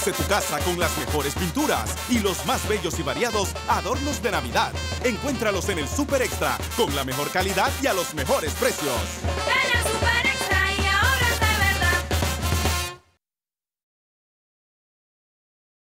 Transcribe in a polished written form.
Luce tu casa con las mejores pinturas y los más bellos y variados adornos de Navidad. Encuéntralos en el Super Extra, con la mejor calidad y a los mejores precios.